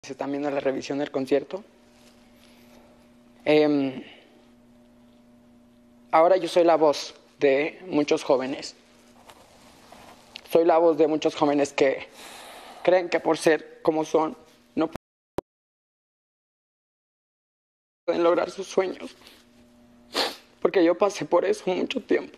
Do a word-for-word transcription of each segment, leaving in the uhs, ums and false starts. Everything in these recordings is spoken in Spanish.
Están viendo la revisión del concierto. Eh, ahora yo soy la voz de muchos jóvenes. Soy la voz de muchos jóvenes que creen que por ser como son no pueden lograr sus sueños. Porque yo pasé por eso mucho tiempo.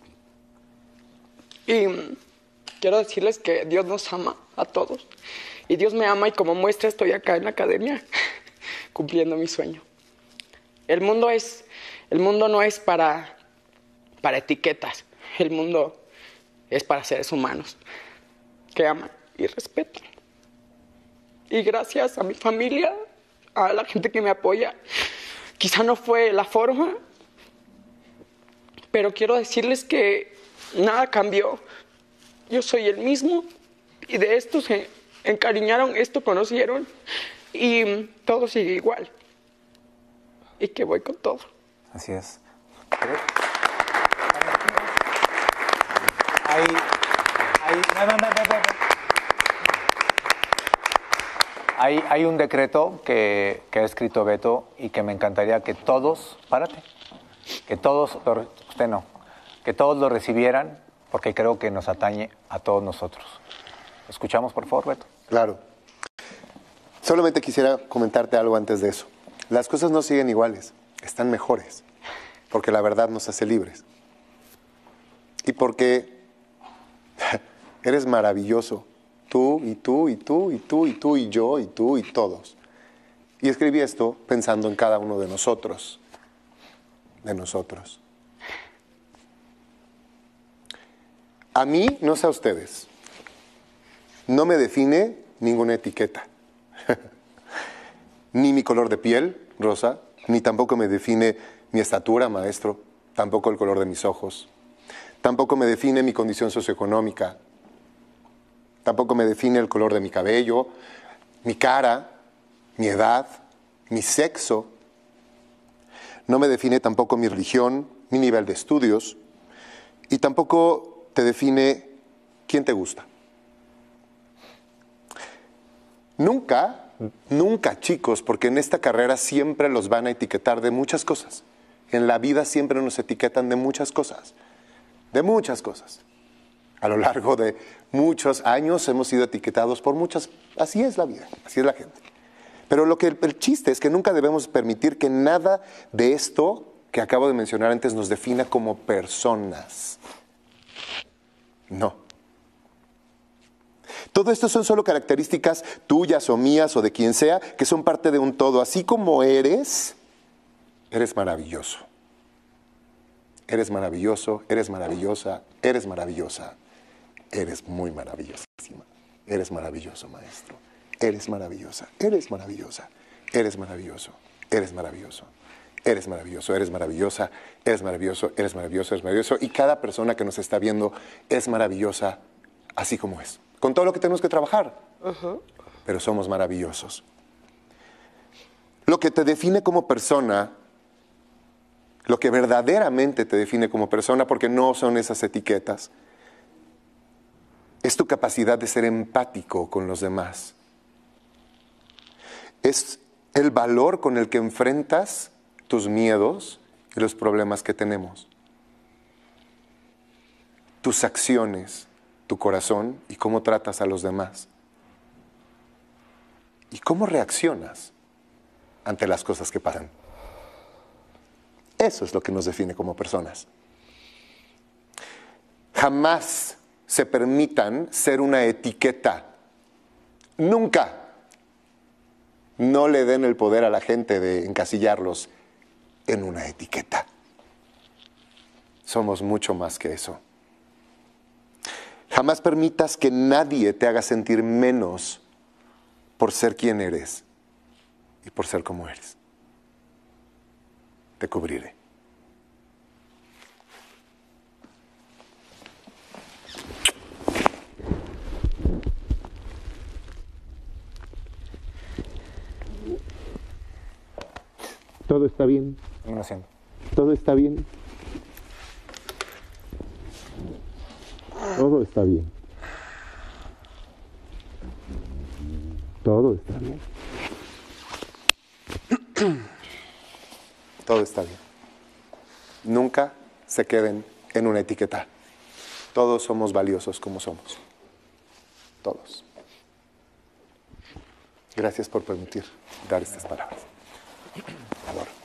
Y quiero decirles que Dios nos ama a todos. Y Dios me ama y como muestra estoy acá en la academia cumpliendo mi sueño. El mundo es, el mundo no es para, para etiquetas. El mundo es para seres humanos que aman y respetan. Y gracias a mi familia, a la gente que me apoya, quizá no fue la forma, pero quiero decirles que nada cambió. Yo soy el mismo y de esto se encariñaron, esto conocieron y todo sigue igual. Y que voy con todo. Así es. Hay, hay, no, no, no, no, no. Hay, hay un decreto que, que ha escrito Beto y que me encantaría que todos, párate, que todos, lo, usted no, que todos lo recibieran porque creo que nos atañe a todos nosotros. Escuchamos, por favor, Beto. Claro. Solamente quisiera comentarte algo antes de eso. Las cosas no siguen iguales, están mejores, porque la verdad nos hace libres. Y porque eres maravilloso, tú y tú y tú y tú y tú y yo y tú y todos. Y escribí esto pensando en cada uno de nosotros, de nosotros. A mí, no sé a ustedes, no me define ninguna etiqueta. Ni mi color de piel, rosa, ni tampoco me define mi estatura, maestro, tampoco el color de mis ojos, tampoco me define mi condición socioeconómica, tampoco me define el color de mi cabello, mi cara, mi edad, mi sexo, no me define tampoco mi religión, mi nivel de estudios, y tampoco te define quién te gusta. Nunca, nunca, chicos, porque en esta carrera siempre los van a etiquetar de muchas cosas. En la vida siempre nos etiquetan de muchas cosas, de muchas cosas. A lo largo de muchos años hemos sido etiquetados por muchas, así es la vida, así es la gente. Pero lo que el, el chiste es que nunca debemos permitir que nada de esto que acabo de mencionar antes nos defina como personas. No. Todo esto son solo características tuyas o mías o de quien sea, que son parte de un todo. Así como eres, eres maravilloso. Eres maravilloso, eres maravillosa, eres maravillosa. Eres muy maravillosísima. Eres maravilloso, maestro. Eres maravillosa, eres maravillosa. Eres maravilloso, eres maravilloso. Eres maravilloso, eres maravillosa, eres maravilloso, eres maravilloso, eres maravilloso. Y cada persona que nos está viendo es maravillosa así como es. Con todo lo que tenemos que trabajar. Uh-huh. Pero somos maravillosos. Lo que te define como persona, lo que verdaderamente te define como persona, porque no son esas etiquetas, es tu capacidad de ser empático con los demás. Es el valor con el que enfrentas tus miedos y los problemas que tenemos. Tus acciones, tu corazón y cómo tratas a los demás. Y cómo reaccionas ante las cosas que pasan. Eso es lo que nos define como personas. Jamás se permitan ser una etiqueta. Nunca. No le den el poder a la gente de encasillarlos en una etiqueta. Somos mucho más que eso. Jamás permitas que nadie te haga sentir menos por ser quien eres y por ser como eres. Te cubriré. Todo está bien. Todo está bien. Todo está bien. Todo está bien. Todo está bien. Nunca se queden en una etiqueta. Todos somos valiosos como somos. Todos. Gracias por permitir dar estas palabras. Adoro.